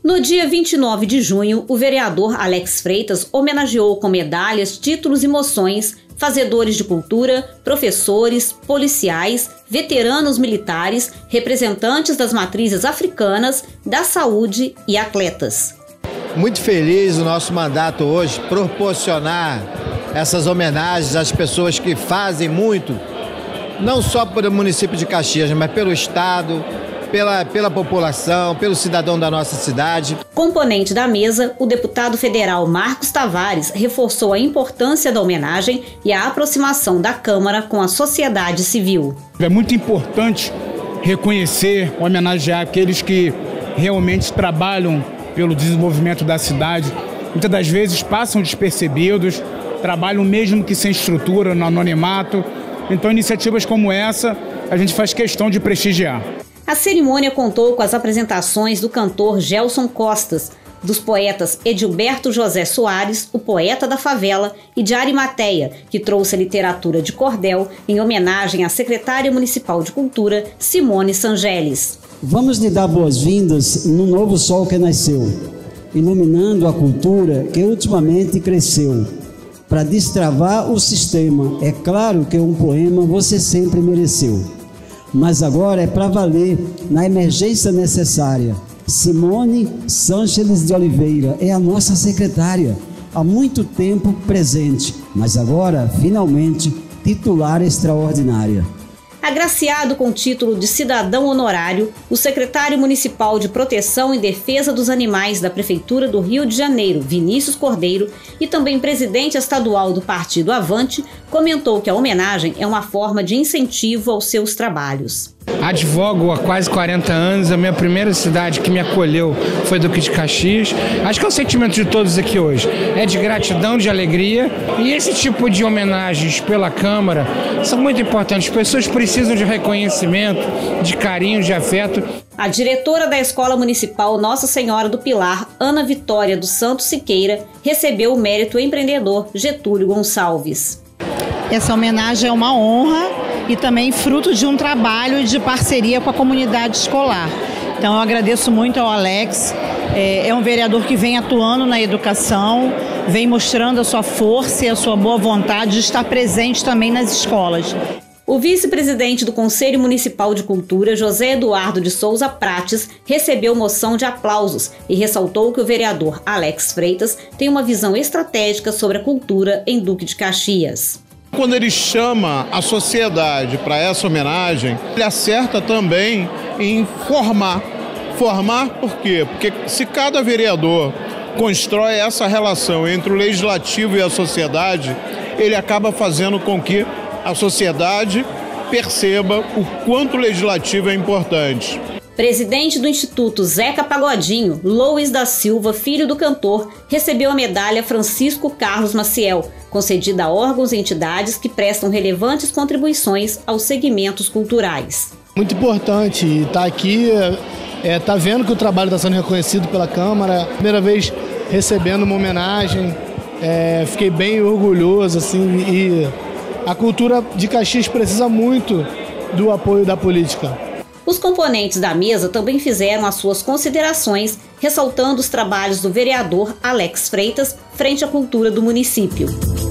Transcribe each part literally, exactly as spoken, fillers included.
No dia vinte e nove de junho, o vereador Alex Freitas homenageou com medalhas, títulos e moções fazedores de cultura, professores, policiais, veteranos militares, representantes das matrizes africanas, da saúde e atletas. Muito feliz o nosso mandato hoje proporcionar essas homenagens às pessoas que fazem muito, não só pelo município de Caxias, mas pelo estado, Pela, pela população, pelo cidadão da nossa cidade. Componente da mesa, o deputado federal Marcos Tavares reforçou a importância da homenagem e a aproximação da Câmara com a sociedade civil. É muito importante reconhecer, homenagear aqueles que realmente trabalham pelo desenvolvimento da cidade. Muitas das vezes passam despercebidos, trabalham mesmo que sem estrutura, no anonimato. Então, iniciativas como essa, a gente faz questão de prestigiar. A cerimônia contou com as apresentações do cantor Gelson Costas, dos poetas Edilberto José Soares, o poeta da favela, e de Arimateia, que trouxe a literatura de cordel em homenagem à secretária municipal de cultura, Simone Sangeles. Vamos lhe dar boas-vindas no novo sol que nasceu, iluminando a cultura que ultimamente cresceu. Para destravar o sistema, é claro que um poema você sempre mereceu. Mas agora é para valer, na emergência necessária. Simone Sangeles de Oliveira é a nossa secretária, há muito tempo presente, mas agora, finalmente, titular extraordinária. Agraciado com o título de cidadão honorário, o secretário municipal de Proteção e Defesa dos Animais da Prefeitura do Rio de Janeiro, Vinícius Cordeiro, e também presidente estadual do Partido Avante, comentou que a homenagem é uma forma de incentivo aos seus trabalhos. Advogo há quase quarenta anos, a minha primeira cidade que me acolheu foi Duque de Caxias. Acho que é o sentimento de todos aqui hoje, é de gratidão, de alegria, e esse tipo de homenagens pela Câmara são muito importantes. As pessoas precisam de reconhecimento, de carinho, de afeto. A diretora da Escola Municipal Nossa Senhora do Pilar, Ana Vitória dos Santos Siqueira, recebeu o mérito empreendedor Getúlio Gonçalves. Essa homenagem é uma honra e também fruto de um trabalho de parceria com a comunidade escolar. Então eu agradeço muito ao Alex, é um vereador que vem atuando na educação, vem mostrando a sua força e a sua boa vontade de estar presente também nas escolas. O vice-presidente do Conselho Municipal de Cultura, José Eduardo de Souza Prates, recebeu moção de aplausos e ressaltou que o vereador Alex Freitas tem uma visão estratégica sobre a cultura em Duque de Caxias. Quando ele chama a sociedade para essa homenagem, ele acerta também em formar. Formar por quê? Porque se cada vereador constrói essa relação entre o legislativo e a sociedade, ele acaba fazendo com que a sociedade perceba o quanto o legislativo é importante. Presidente do Instituto Zeca Pagodinho, Lois da Silva, filho do cantor, recebeu a medalha Francisco Carlos Maciel, concedida a órgãos e entidades que prestam relevantes contribuições aos segmentos culturais. Muito importante estar aqui, é, tá vendo que o trabalho está sendo reconhecido pela Câmara, primeira vez recebendo uma homenagem, é, fiquei bem orgulhoso, assim, e a cultura de Caxias precisa muito do apoio da política. Os componentes da mesa também fizeram as suas considerações, ressaltando os trabalhos do vereador Alex Freitas frente à cultura do município.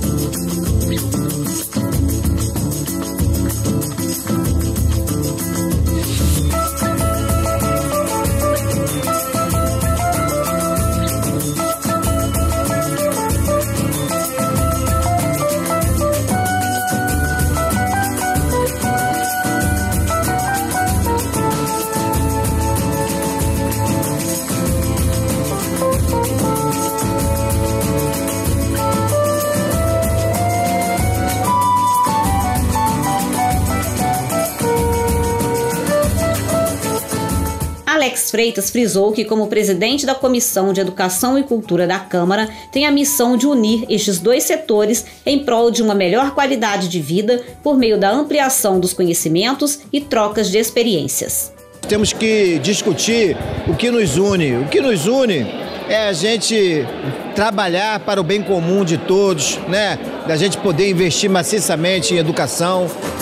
Alex Freitas frisou que, como presidente da Comissão de Educação e Cultura da Câmara, tem a missão de unir estes dois setores em prol de uma melhor qualidade de vida por meio da ampliação dos conhecimentos e trocas de experiências. Temos que discutir o que nos une. O que nos une é a gente trabalhar para o bem comum de todos, né? Da gente poder investir maciçamente em educação,